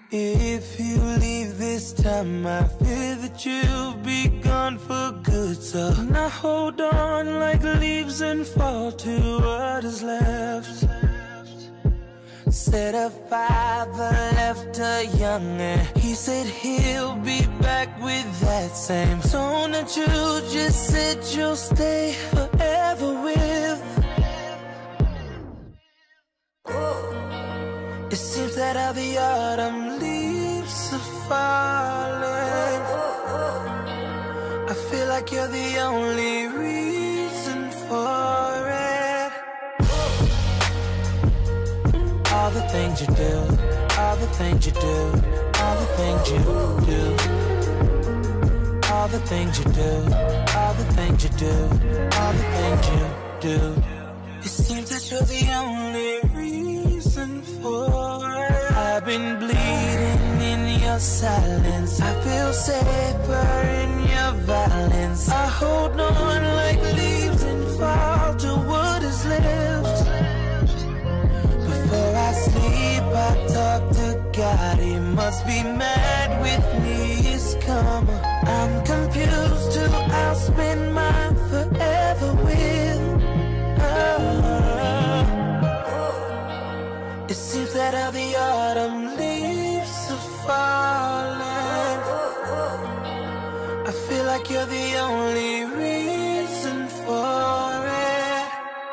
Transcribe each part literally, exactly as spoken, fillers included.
If you leave this time, I fear that you'll be gone for good. So now hold on like leaves and fall to what is left. Said a father left a young and he said he'll be back with that same tone that you just said you'll stay forever with. It seems that all the autumn leaves are falling. I feel like you're the only reason for it. All the things you do, all the things you do, all the things you do, all the things you do, all the things you do, all the things you do. It seems that you're the only reason for it. I've been bleeding in your silence. I feel safer in your violence. I hold on like leaves and fall to what is left. Before I sleep, I talk to God. He must be mad with me. He's come. I'm confused to I'll spend mine forever with. It seems that all the autumn leaves are falling. I feel like you're the only reason for it.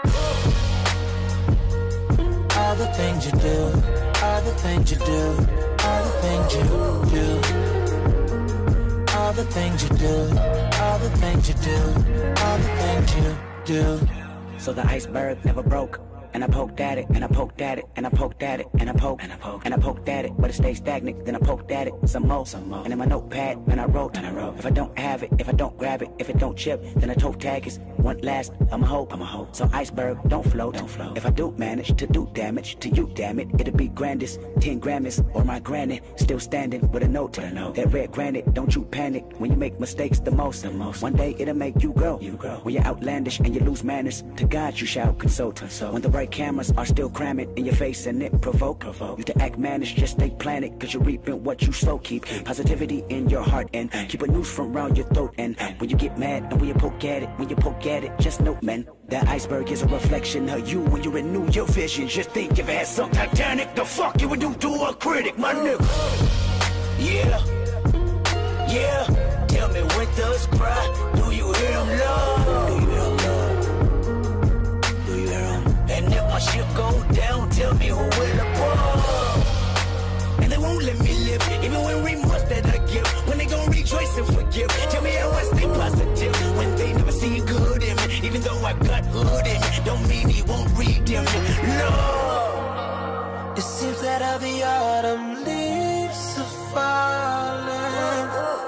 All the things you do, all the things you do, all the things you do, all the things you do, all the things you do, all the things you do. So the iceberg never broke. And I poked at it, and I poked at it, and I poked at it, and I poked, and I poked, and I poked at it, but it stayed stagnant. Then I poked at it some more, some more. And in my notepad, and I wrote, and I wrote. If I don't have it, if I don't grab it, if it don't chip, then I toe tag is one last. I'ma hope, I'ma hope. So iceberg don't float, don't float. If I do manage to do damage to you, damn it, it'll be grandest. Ten Grammys or my granny still standing with a note. With a note. That red granite, don't you panic when you make mistakes the most. The most. One day it'll make you grow. You grow. When you're outlandish and you lose manners, to God you shall consult. consult. When the right cameras are still cramming in your face and it provoke, provoke. You to act mannish, just stay planted, cause you're reaping what you sow. Keep positivity in your heart and keep a noose from around your throat. And when you get mad and when you poke at it, when you poke at it, just note, man, that iceberg is a reflection of you. When you renew your vision, just think if it had some Titanic, the fuck you would do to a critic, my nigga. Yeah, yeah. Tell me when does cry, do you hear him love? Do you hear him love? Do you hear him? And if my ship go down, tell me who will applaud. And they won't let me live, even when remorse that I give. When they gon' rejoice and forgive, tell me how I stay positive. When they never see good in me, even though I got hood in me, don't mean he won't redeem me, no. It seems that all the autumn leaves are falling.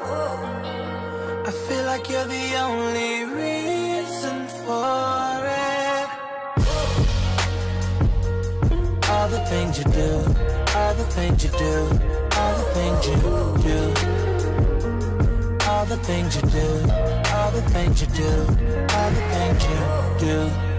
I feel like you're the only reason for it. All the things you do, all the things you do, all the things you do, all the things you do, all the things you do, all the things you do.